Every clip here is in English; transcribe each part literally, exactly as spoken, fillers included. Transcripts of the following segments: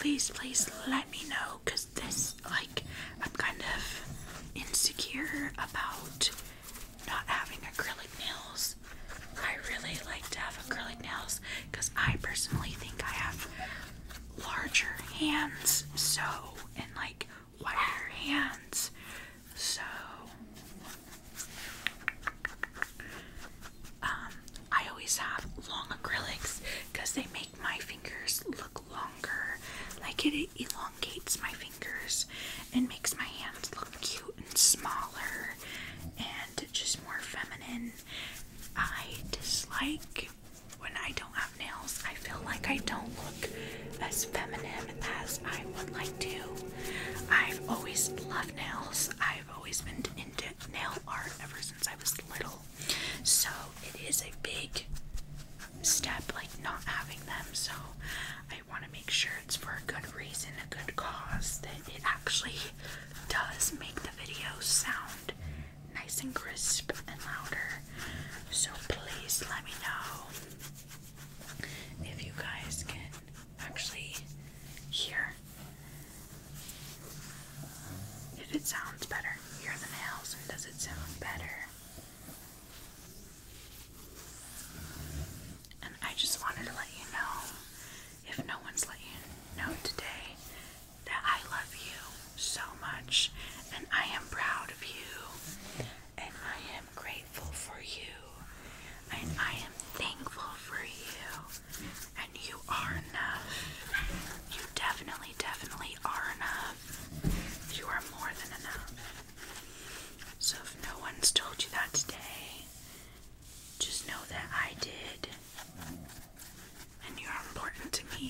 please, please let me know, because this, like, I'm kind of insecure about not having acrylic nails. I really like to have acrylic nails because I personally think I have larger hands, so, and like wider hands, so um, I always have long acrylics because they make my fingers look longer. Like, it elongates my fingers and makes my hands look cute and smaller and just more feminine. I dislike when I don't have nails. I feel like I don't look as feminine as I would like to. I've always loved nails. I've always been into nail art ever since I was little. So it is a big step, like, not having them. So I want to make sure it's for a good reason, a good cause, that it actually does make the video sound nice and crisp and louder. So please let me know if you guys can actually hear, if it sounds better. Hear the nails, and does it sound better? And I just wanted to let you know, if no one's let you know today, that I love you so much, and I am proud of you, and I am grateful for you, and I am thankful for you, and you are enough. You definitely, definitely are enough. You are more than enough. So if no one's told you that today, just know that I did, and you're important to me.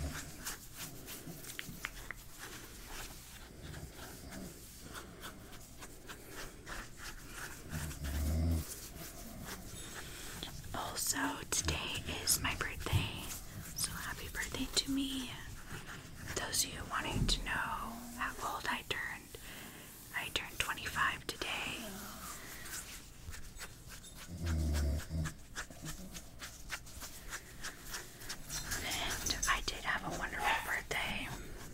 Also, today is my birthday, so happy birthday to me. Those of you wanting to know how old I turned, I turned twenty-five today. And I did have a wonderful birthday.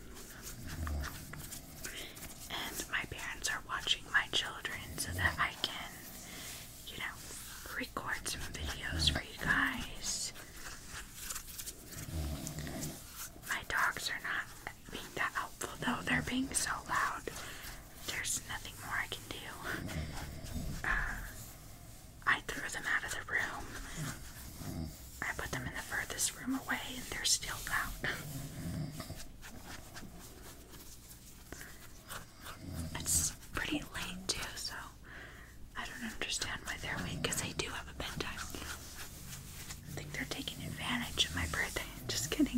And my parents are watching my children so that I can, you know, record some videos for you guys. My dogs are not being that helpful though. They're being so loud. There's nothing more I can do. Uh, I threw them out of the room. I put them in the furthest room away, and they're still loud. It's pretty late too, so I don't understand why they're awake, because they do have a bedtime. I think they're taking advantage of my birthday. Just kidding.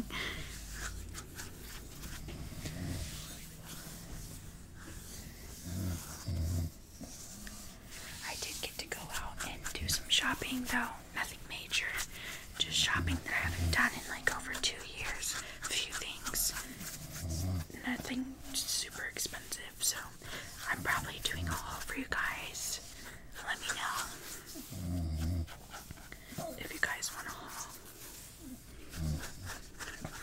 I did get to go out and do some shopping though. Nothing major. Just shopping that I haven't done in like over two years. A few things. Nothing super expensive, so I'm probably doing a haul for you guys. Let me know if you guys want a haul.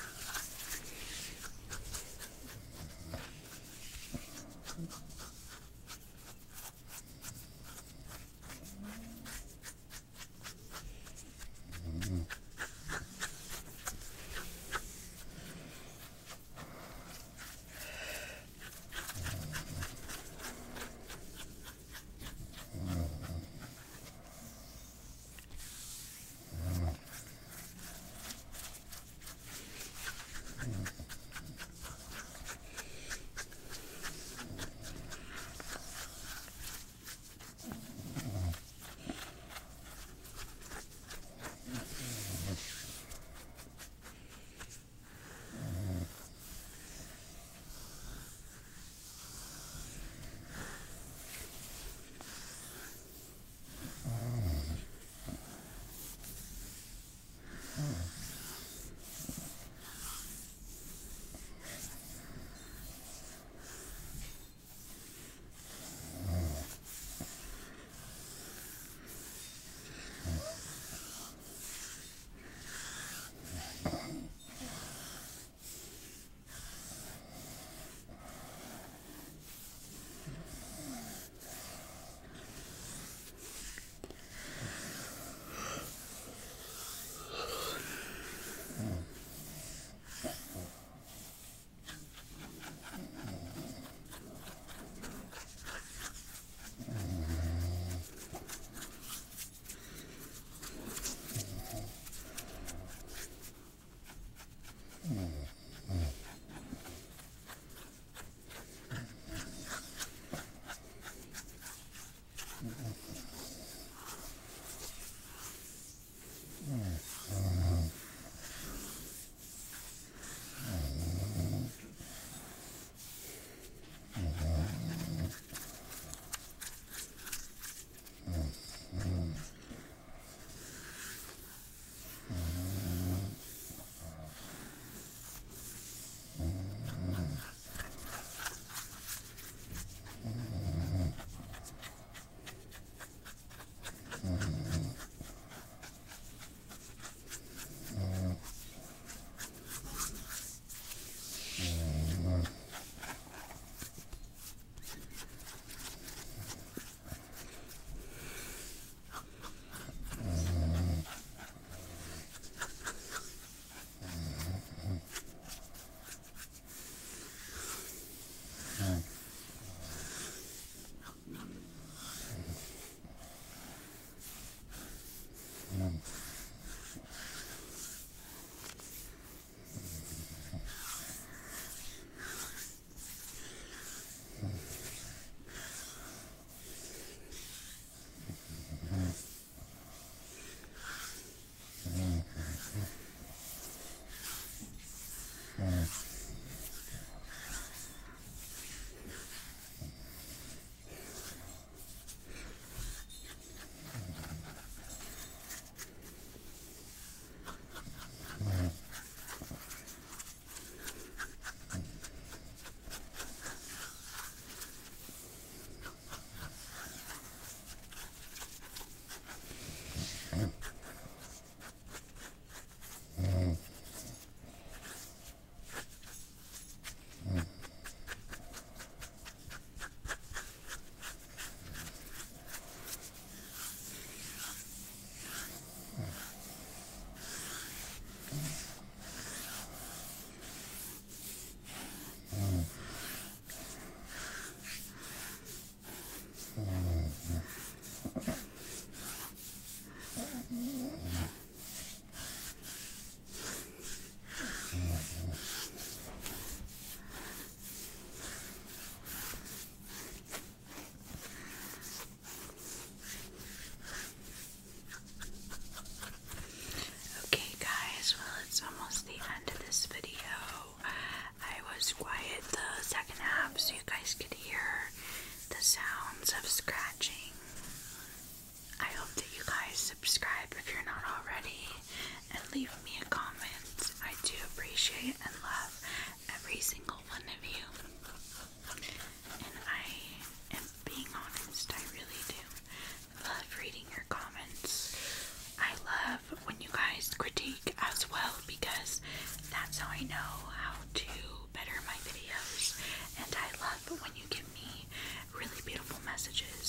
Okay guys, well it's almost the end of this video. I was quiet the second half so you guys could hear the sounds of scratching. I hope that you guys subscribe if you're not already and leave me a comment. I do appreciate and love every single one of you. And I am being honest, I really do love reading your comments. I love when you guys critique as well because that's how I know how to better my videos. And I love when you give me really beautiful messages